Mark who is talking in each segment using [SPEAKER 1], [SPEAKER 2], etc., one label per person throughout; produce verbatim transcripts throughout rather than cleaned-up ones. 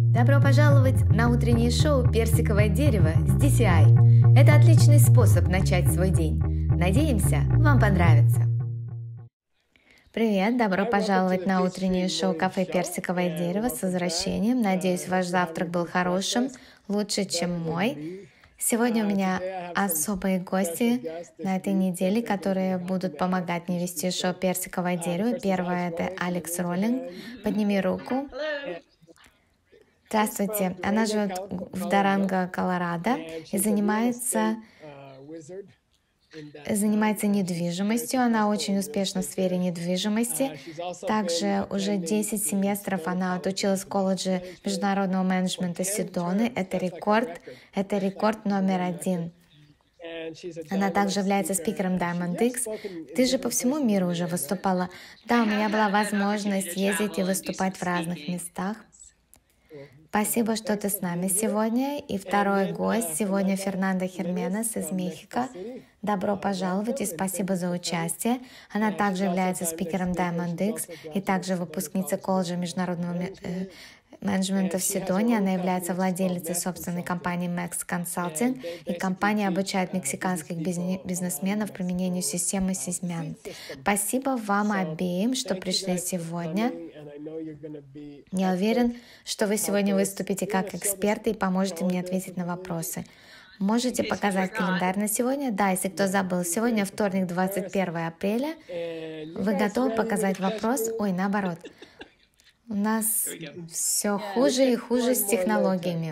[SPEAKER 1] Добро пожаловать на утреннее шоу «Персиковое дерево» с ди си ай. Это отличный способ начать свой день. Надеемся, вам понравится. Привет, добро пожаловать на утреннее шоу «Кафе Персиковое дерево» с возвращением. Надеюсь, ваш завтрак был хорошим, лучше, чем мой. Сегодня у меня особые гости на этой неделе, которые будут помогать мне вести шоу «Персиковое дерево». Первое — это Алекс Роллинг. Подними руку. Здравствуйте. Она живет в Дуранго, Колорадо и занимается, занимается недвижимостью. Она очень успешна в сфере недвижимости. Также уже десять семестров она отучилась в колледже международного менеджмента Седоны. Это рекорд. Это рекорд номер один. Она также является спикером Diamond X. Ты же по всему миру уже выступала. Да, у меня была возможность ездить и выступать в разных местах. Спасибо, что ты с нами сегодня. И второй гость сегодня Фернандо Херменес из Мехико. Добро пожаловать и спасибо за участие. Она также является спикером Diamond X и также выпускница колледжа международного менеджмента в Седоне. Она является владелицей собственной компании Max Consulting, и компания обучает мексиканских бизнесменов применению системы Сисьмян. Спасибо вам обеим, что пришли сегодня. Я уверен, что вы сегодня выступите как эксперты и поможете мне ответить на вопросы. Можете показать календарь на сегодня? Да, если кто забыл, сегодня вторник, двадцать первое апреля. Вы готовы показать вопрос? Ой, наоборот. У нас все хуже и хуже с технологиями.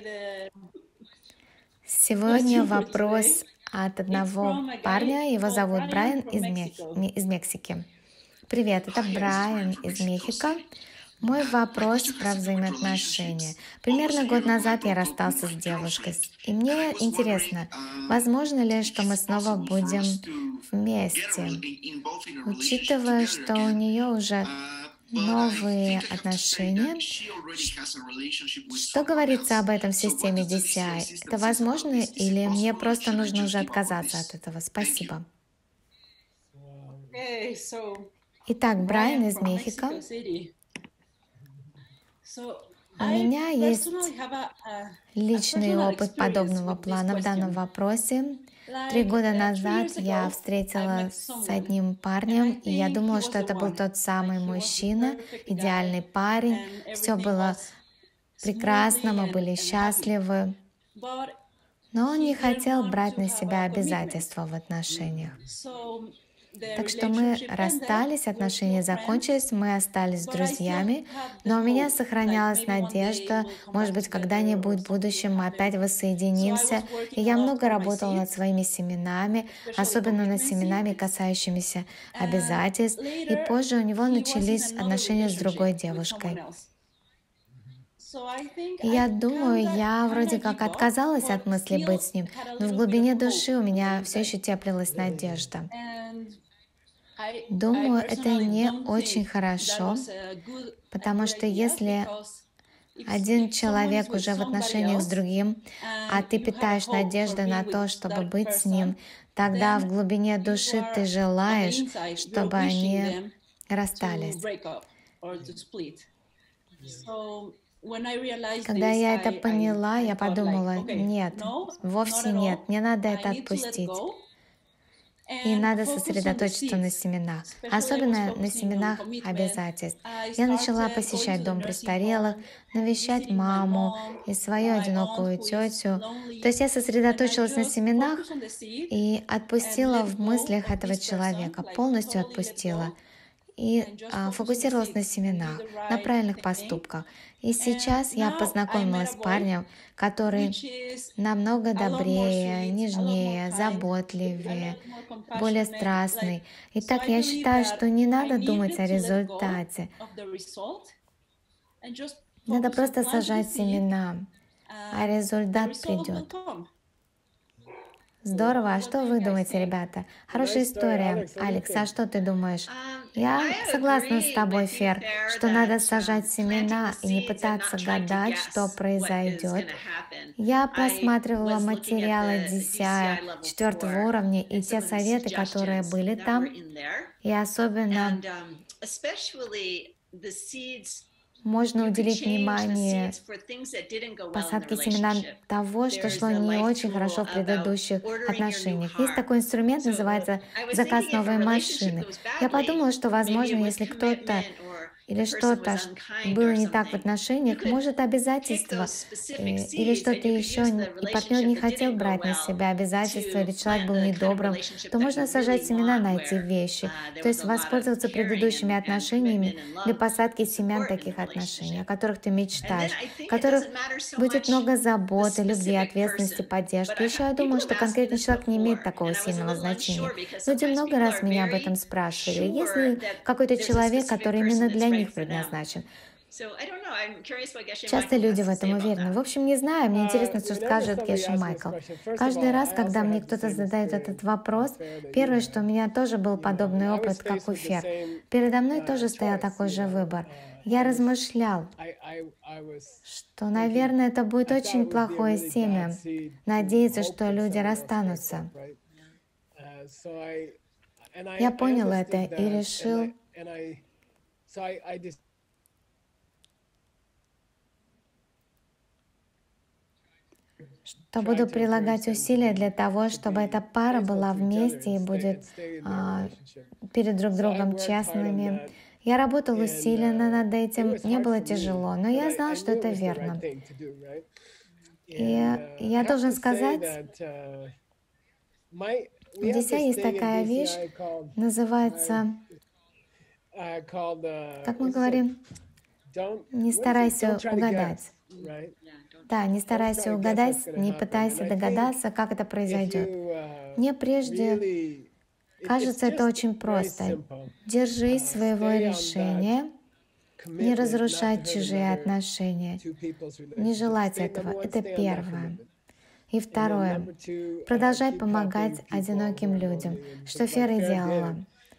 [SPEAKER 1] Сегодня вопрос от одного парня. Его зовут Брайан из, Мех... из Мексики. Привет, это Брайан из Мехико. Мой вопрос про взаимоотношения. Примерно год назад я расстался с девушкой. И мне интересно, возможно ли, что мы снова будем вместе, учитывая, что у нее уже новые отношения. Что говорится об этом в системе ди си ай? Это возможно или мне просто нужно уже отказаться от этого? Спасибо. Итак, Брайан из Мехико. У меня есть личный опыт подобного плана в данном вопросе. Три года назад я встретилась с одним парнем, и я думала, что это был тот самый мужчина, идеальный парень. Все было прекрасно, мы были счастливы. Но он не хотел брать на себя обязательства в отношениях. Так что мы расстались, отношения закончились, мы остались друзьями, но у меня сохранялась надежда, может быть, когда-нибудь в будущем мы опять воссоединимся. И я много работала над своими семенами, особенно над семенами, касающимися обязательств. И позже у него начались отношения с другой девушкой. И я думаю, я вроде как отказалась от мысли быть с ним, но в глубине души у меня все еще теплилась надежда. Думаю, это не очень хорошо, потому что если один человек уже в отношениях с другим, а ты питаешь надежду на то, чтобы быть с ним, тогда в глубине души ты желаешь, чтобы они расстались. Когда я это поняла, я подумала, нет, вовсе нет, не надо это отпустить. И надо сосредоточиться на семенах, особенно на семенах обязательств. Я начала посещать дом престарелых, навещать маму и свою одинокую тетю. То есть я сосредоточилась на семенах и отпустила в мыслях этого человека, полностью отпустила. И а, фокусировалась на семенах, на правильных поступках. И сейчас я познакомилась с парнем, который намного добрее, нежнее, заботливее, более страстный. Итак, я считаю, что не надо думать о результате. Надо просто сажать семена, а результат придет. Здорово. А что вы думаете, ребята? Хорошая история. Алекс, а что ты думаешь? Я согласна с тобой, Фер, что надо сажать семена и не пытаться гадать, что произойдет. Я просматривала материалы ди си ай четвертого уровня и те советы, которые были там, и особенно можно уделить внимание посадке семян того, что шло не очень хорошо в предыдущих отношениях. Есть такой инструмент, называется заказ новой машины. Я подумала, что, возможно, если кто-то или что-то было не так в отношениях, может обязательства э, или что-то еще, и партнер не хотел брать на себя обязательства, или человек был недобрым, то можно сажать семена на эти вещи, то есть воспользоваться предыдущими отношениями для посадки семян таких отношений, о которых ты мечтаешь, в которых будет много заботы, любви, ответственности, поддержки. Еще я думаю, что конкретный человек не имеет такого сильного значения. Люди много раз меня об этом спрашивали. Есть ли какой-то человек, который именно для них предназначен? Часто люди в этом уверены. В общем, не знаю, мне интересно, что скажет Геша Майкл. Каждый раз, когда мне кто-то задает этот вопрос, первое, что у меня тоже был подобный опыт, как у Фер. Передо мной тоже стоял такой же выбор. Я размышлял, что, наверное, это будет очень плохое семя, надеяться, что люди расстанутся. Я понял это и решил, что буду прилагать усилия для того, чтобы эта пара была вместе и будет а, перед друг другом честными. Я работал усиленно над этим, мне было тяжело, но я знал, что это верно. И я должен сказать, в десяти есть такая вещь, называется, как мы говорим, не старайся угадать. Да, не старайся угадать, не пытайся догадаться, как это произойдет. Мне прежде кажется, это очень просто. Держись своего решения, не разрушать чужие отношения, не желать этого. Это первое. И второе. Продолжай помогать одиноким людям, что Фера делала.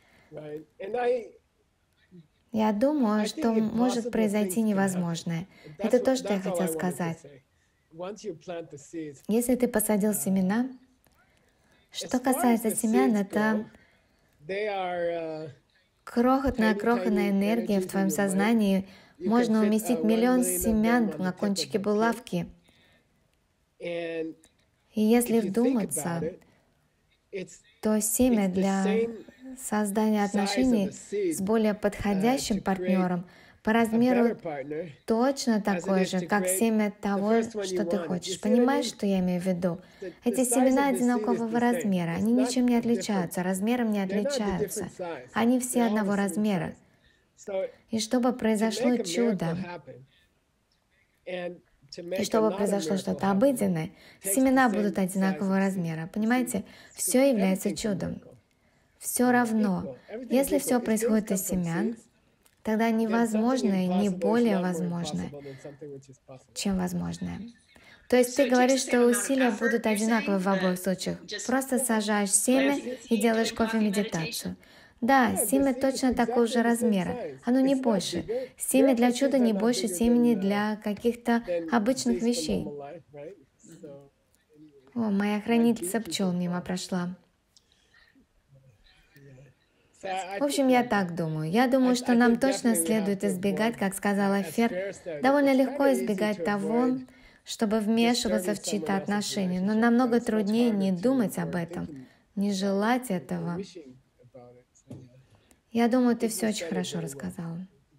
[SPEAKER 1] Я думаю, что может произойти невозможное. Это то, что я хотел сказать. Если ты посадил семена, что касается семян, это крохотная-крохотная энергия в твоем сознании. Можно уместить миллион семян на кончике булавки. И если вдуматься, то семя для создания отношений с более подходящим партнером по размеру точно такое же, как семя того, что ты хочешь. Понимаешь, что я имею в виду? Эти семена одинакового размера, они ничем не отличаются, размером не отличаются. Они все одного размера. И чтобы произошло чудо, и чтобы произошло что-то обыденное, семена будут одинакового размера. Понимаете? Все является чудом. Все равно, если все происходит из семян, тогда невозможное не более возможное, чем возможное. То есть ты говоришь, что усилия будут одинаковы в обоих случаях. Просто сажаешь семя и делаешь кофе-медитацию. Да, семя точно такого же размера, оно не больше. Семя для чуда не больше семени для каких-то обычных вещей. О, моя хранительница пчел мимо прошла. В общем, я так думаю. Я думаю, что нам точно следует избегать, как сказала Фер, довольно легко избегать того, чтобы вмешиваться в чьи-то отношения, но намного труднее не думать об этом, не желать этого. Я думаю, ты все очень хорошо рассказала.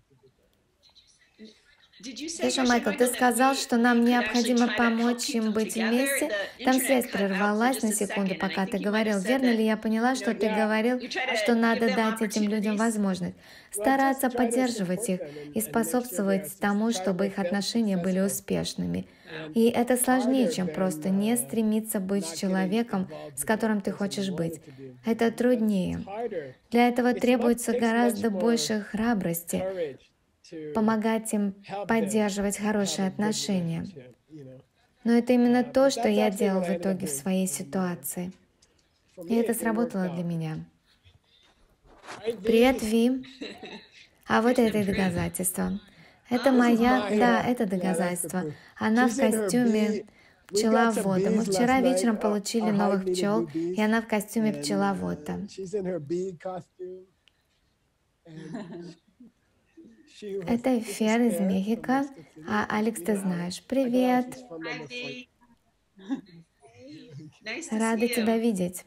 [SPEAKER 1] Слушай, Майкл, ты сказал, что нам необходимо помочь им быть вместе. Там связь прервалась на секунду, пока ты говорил. Верно ли я поняла, что ты говорил, что надо дать этим людям возможность стараться поддерживать их и способствовать тому, чтобы их отношения были успешными? И это сложнее, чем просто не стремиться быть с человеком, с которым ты хочешь быть. Это труднее. Для этого требуется гораздо больше храбрости, помогать им поддерживать хорошие отношения. Но это именно то, что я делал в итоге в своей ситуации. И это сработало для меня. Привет, Ви. А вот это и доказательство. Это моя, да, это доказательство. Она в костюме пчеловода. Мы вчера вечером получили новых пчел, и она в костюме пчеловода. Это Эфир из Мехико. А Алекс, ты знаешь. Привет. Рада тебя видеть.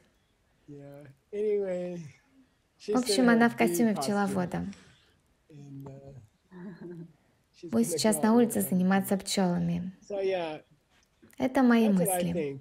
[SPEAKER 1] В общем, она в костюме пчеловода. Будет сейчас на улице заниматься пчелами. Это мои мысли.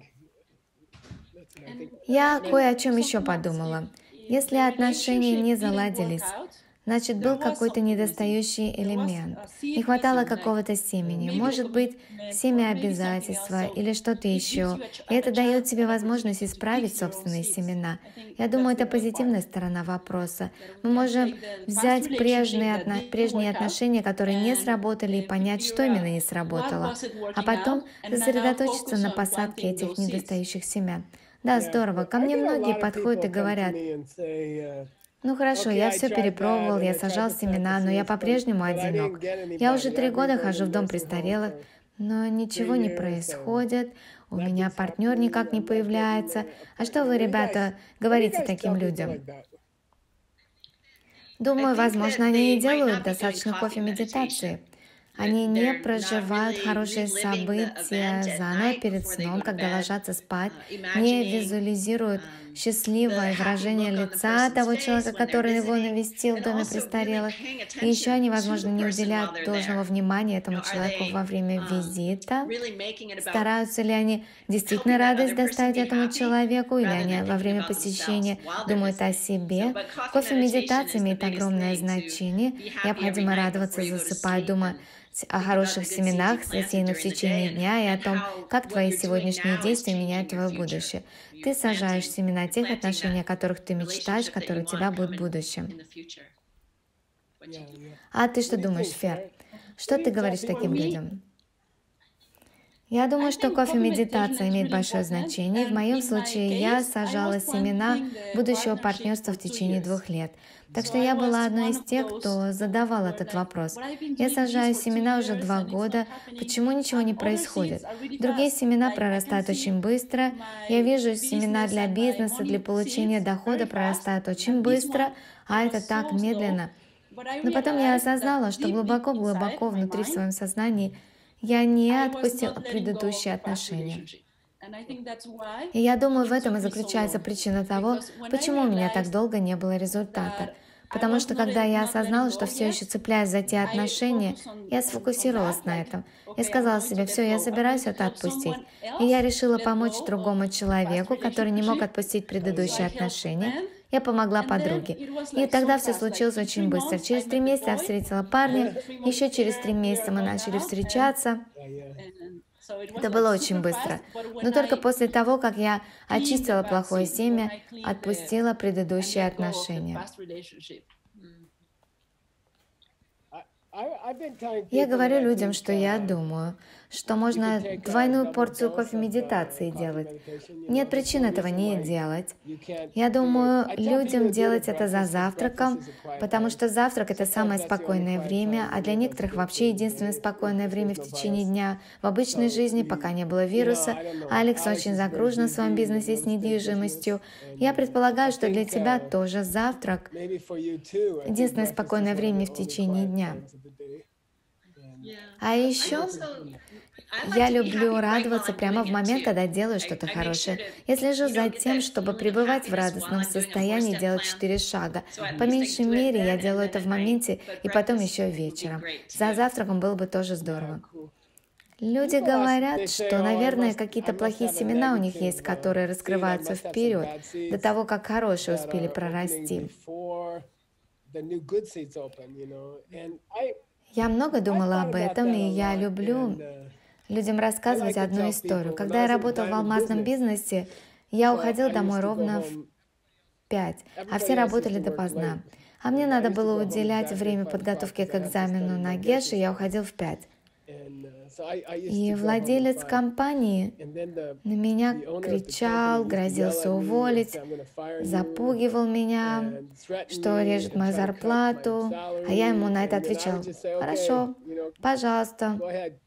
[SPEAKER 1] Я кое о чем еще подумала. Если отношения не заладились, значит, был какой-то недостающий элемент. Не хватало какого-то семени. Может быть, семя обязательства или что-то еще. И это дает тебе возможность исправить собственные семена. Я думаю, это позитивная сторона вопроса. Мы можем взять прежние, отно... прежние отношения, которые не сработали, и понять, что именно не сработало. А потом сосредоточиться на посадке этих недостающих семян. Да, здорово. Ко мне многие подходят и говорят: ну хорошо, я все перепробовал, я сажал семена, но я по-прежнему одинок. Я уже три года хожу в дом престарелых, но ничего не происходит, у меня партнер никак не появляется. А что вы, ребята, говорите таким людям? Думаю, возможно, они не делают достаточно кофе-медитации. Они не проживают хорошие события заново перед сном, когда ложатся спать, не визуализируют счастливое выражение лица того человека, который его навестил в доме престарелых. И еще они, возможно, не уделяют должного внимания этому человеку во время визита. Стараются ли они действительно радость доставить этому человеку, или они во время посещения думают о себе. Кофе-медитация имеет огромное значение. Необходимо радоваться, засыпая, думая о хороших семенах, засеянных в течение дня, и о том, как твои сегодняшние действия меняют твое будущее. Ты сажаешь семена тех отношений, о которых ты мечтаешь, которые у тебя будут в будущем. А ты что думаешь, Фер? Что ты говоришь таким людям? Я думаю, что кофе-медитация имеет большое значение. В моем случае я сажала семена будущего партнерства в течение двух лет. Так что я была одной из тех, кто задавал этот вопрос. Я сажаю семена уже два года. Почему ничего не происходит? Другие семена прорастают очень быстро. Я вижу, семена для бизнеса, для получения дохода прорастают очень быстро, а это так медленно. Но потом я осознала, что глубоко-глубоко внутри в своем сознании я не отпустила предыдущие отношения. И я думаю, в этом и заключается причина того, почему у меня так долго не было результата. Потому что когда я осознала, что все еще цепляюсь за те отношения, я сфокусировалась на этом. Я сказала себе: все, я собираюсь это отпустить. И я решила помочь другому человеку, который не мог отпустить предыдущие отношения. Я помогла подруге. И тогда все случилось очень быстро. Через три месяца я встретила парня, еще через три месяца мы начали встречаться. Это было очень быстро. Но только после того, как я очистила плохое семя, отпустила предыдущие отношения. Я говорю людям, что я думаю, что можно двойную порцию кофе-медитации делать. Нет причин этого не делать. Я думаю, людям делать это за завтраком, потому что завтрак — это самое спокойное время, а для некоторых вообще единственное спокойное время в течение дня в обычной жизни, пока не было вируса. Алекс очень загружен в своем бизнесе с недвижимостью. Я предполагаю, что для тебя тоже завтрак — единственное спокойное время в течение дня. А еще я люблю радоваться прямо в момент, когда делаю что-то хорошее. Я слежу за тем, чтобы пребывать в радостном состоянии, делать четыре шага. По меньшей мере, я делаю это в моменте и потом еще вечером. За завтраком было бы тоже здорово. Люди говорят, что, наверное, какие-то плохие семена у них есть, которые раскрываются вперед, до того, как хорошие успели прорасти. Я много думала об этом, и я люблю людям рассказывать одну историю. Когда я работала в алмазном бизнесе, я уходила домой ровно в пять, а все работали допоздна. А мне надо было уделять время подготовки к экзамену на ГЕШ, и я уходил в пять. И владелец компании на меня кричал, грозился уволить, запугивал меня, что режет мою зарплату, а я ему на это отвечал: хорошо, пожалуйста,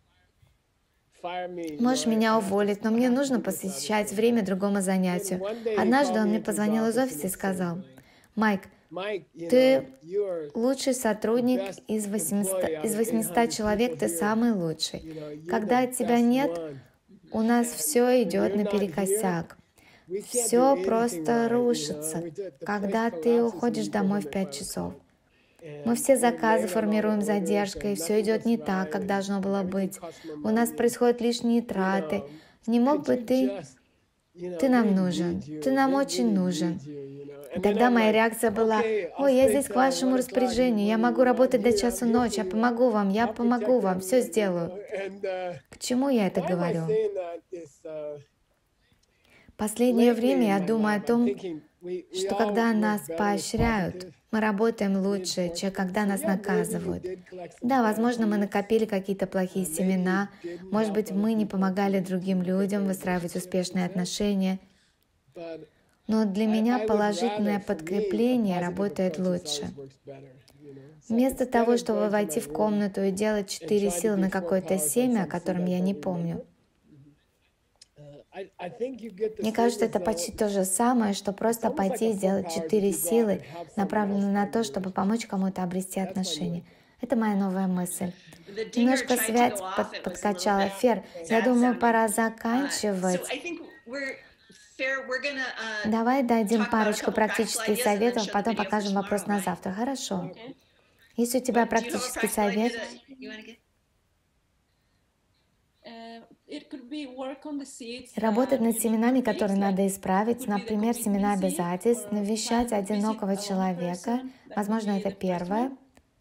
[SPEAKER 1] можешь меня уволить, но мне нужно посвящать время другому занятию. Однажды он мне позвонил из офиса и сказал: Майк, Ты лучший сотрудник из восьмисот, из восьмисот человек, ты самый лучший. Когда тебя нет, у нас все идет наперекосяк. Все просто рушится, когда ты уходишь домой в пять часов. Мы все заказы формируем с задержкой, все идет не так, как должно было быть. У нас происходят лишние траты. Не мог бы ты... Ты нам нужен, ты нам очень нужен. И тогда моя реакция была: ой, я здесь к вашему распоряжению, я могу работать до часу ночи, я помогу вам, я помогу вам, все сделаю. К чему я это говорю? Последнее время я думаю о том, что когда нас поощряют, мы работаем лучше, чем когда нас наказывают. Да, возможно, мы накопили какие-то плохие семена, может быть, мы не помогали другим людям выстраивать успешные отношения, но для меня положительное подкрепление работает лучше. Вместо того, чтобы войти в комнату и делать четыре силы на какое-то семя, о котором я не помню, мне кажется, это почти то же самое, что просто пойти и сделать четыре силы, направленные на то, чтобы помочь кому-то обрести отношения. Это моя новая мысль. Немножко связь под, подкачала. Фер, я думаю, пора заканчивать. Давай дадим парочку практических советов, потом покажем вопрос на завтра. Хорошо. Есть у тебя практический совет? Работать над семенами, которые надо исправить, например, семена обязательств, навещать одинокого человека. Возможно, это первое.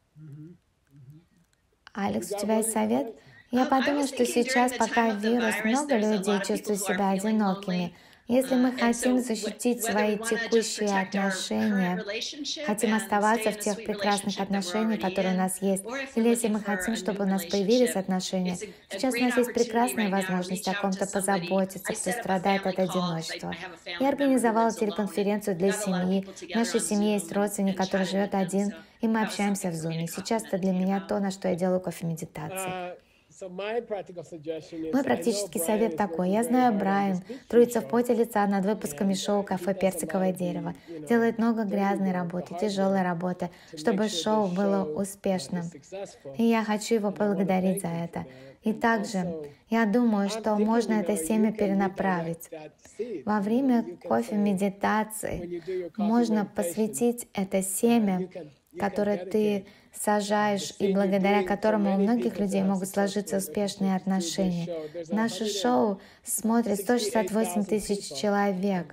[SPEAKER 1] Алекс, у тебя есть совет? Я подумала, что сейчас, пока вирус, много людей чувствуют себя одинокими. Если мы хотим защитить свои текущие отношения, хотим оставаться в тех прекрасных отношениях, которые у нас есть, или если мы хотим, чтобы у нас появились отношения, сейчас у нас есть прекрасная возможность о ком-то позаботиться, кто страдает от одиночества. Я организовала телеконференцию для семьи. В нашей семье есть родственник, который живет один, и мы общаемся в Zoom. Сейчас это для меня то, на что я делаю кофе-медитации. Мой практический совет такой. Я знаю, Брайан трудится в поте лица над выпусками шоу «Кафе Персиковое дерево». Делает много грязной работы, тяжелой работы, чтобы шоу было успешным. И я хочу его поблагодарить за это. И также я думаю, что можно это семя перенаправить. Во время кофе-медитации можно посвятить это семя, которое ты сажаешь, и благодаря которому у многих людей могут сложиться успешные отношения. Наше шоу смотрит сто шестьдесят восемь тысяч человек.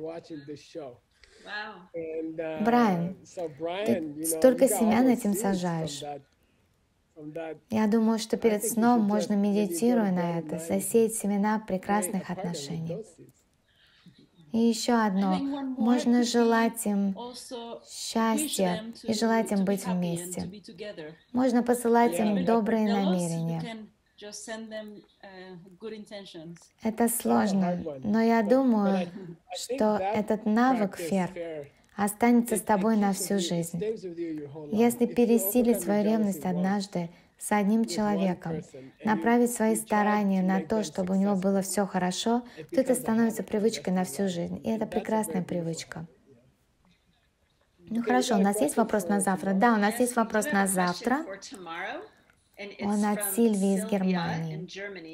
[SPEAKER 1] Брайан, ты столько семян этим сажаешь. Я думаю, что перед сном можно, медитируя на это, засеять семена прекрасных отношений. И еще одно. Можно желать им счастья и желать им быть вместе. Можно посылать им добрые намерения. Это сложно, но я думаю, что этот навык, Фер, останется с тобой на всю жизнь. Если пересилить свою ревность однажды с одним человеком, направить свои старания на то, чтобы у него было все хорошо, то это становится привычкой на всю жизнь. И это прекрасная привычка. Ну хорошо, у нас есть вопрос на завтра? Да, у нас есть вопрос на завтра. Он от Сильвии из Германии.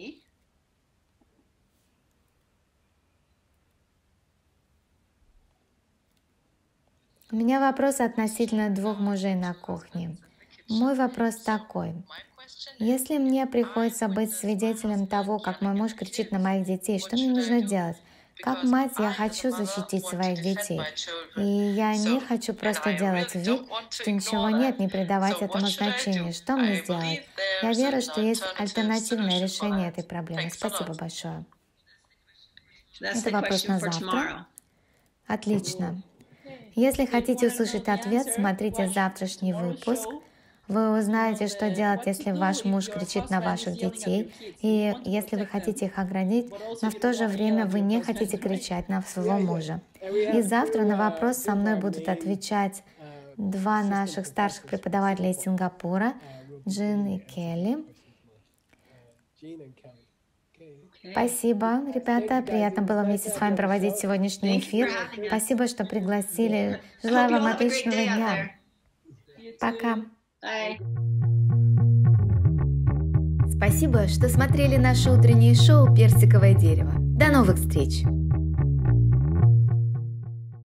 [SPEAKER 1] У меня вопрос относительно двух мужей на кухне. Мой вопрос такой. Если мне приходится быть свидетелем того, как мой муж кричит на моих детей, что мне нужно делать? Как мать я хочу защитить своих детей. И я не хочу просто делать вид, что ничего нет, не придавать этому значения. Что мне сделать? Я верю, что есть альтернативное решение этой проблемы. Спасибо большое. Это вопрос на завтра. Отлично. Если хотите услышать ответ, смотрите завтрашний выпуск. Вы узнаете, что делать, если ваш муж кричит на ваших детей, и если вы хотите их оградить, но в то же время вы не хотите кричать на своего мужа. И завтра на вопрос со мной будут отвечать два наших старших преподавателя из Сингапура, Джин и Келли. Спасибо, ребята. Приятно было вместе с вами проводить сегодняшний эфир. Спасибо, что пригласили. Желаю вам отличного дня. Пока. Спасибо, что смотрели наше утреннее шоу «Персиковое дерево». До новых встреч!